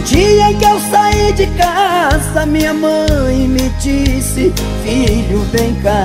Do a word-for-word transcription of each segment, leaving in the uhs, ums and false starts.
dia em que eu saí de casa, minha mãe me disse: filho, vem cá.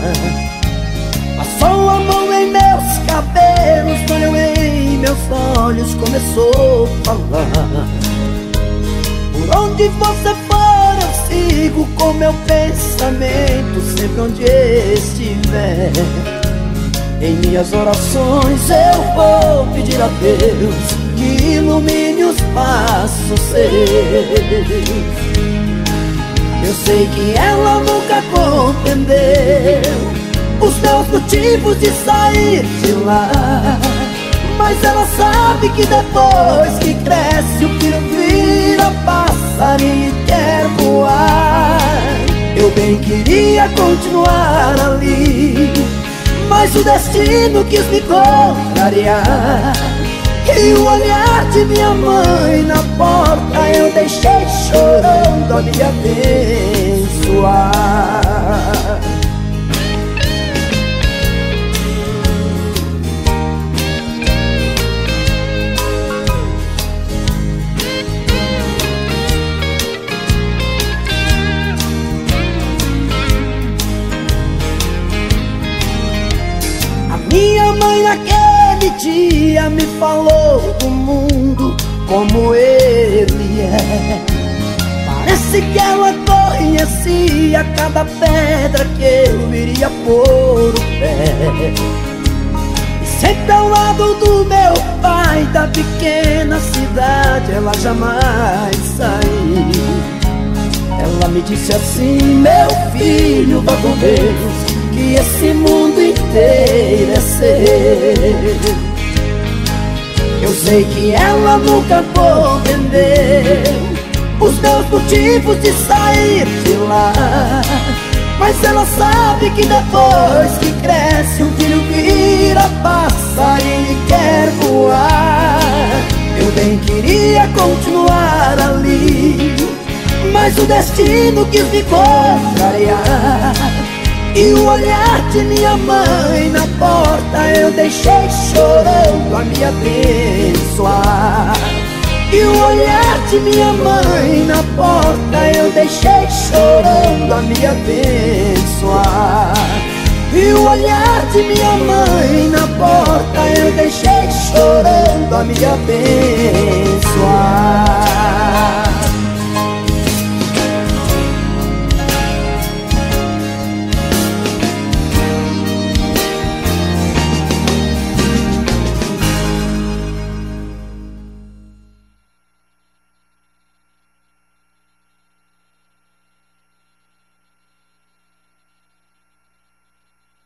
Passou a mão em meus cabelos, olhou em meus olhos, começou a falar: por onde você for eu sigo com meu pensamento, sempre onde estiver. Em minhas orações eu vou pedir a Deus que ilumine os passos seus. Eu sei que ela nunca compreendeu os meus motivos de sair de lá, mas ela sabe que depois que cresce o filho vira passarinho e quer voar. Eu bem queria continuar ali, mas o destino quis me contrariar. E o olhar de minha mãe na porta eu deixei chorando a me abençoar. Minha mãe naquele dia me falou do mundo como ele é. Parece que ela conhecia cada pedra que eu iria pôr o pé. E sempre ao lado do meu pai, da pequena cidade, ela jamais saiu. Ela me disse assim: meu filho, vá com Deus, que esse mundo inteiro é seu. Eu sei que ela nunca compreendeu os meus motivos de sair de lá, mas ela sabe que depois que cresce um filho vira passarinho e quer voar. Eu bem queria continuar ali, mas o destino quis me contrariar. E o olhar de minha mãe na porta eu deixei chorando a me abençoar. E o olhar de minha mãe na porta eu deixei chorando a me abençoar. E o olhar de minha mãe na porta eu deixei chorando a me abençoar.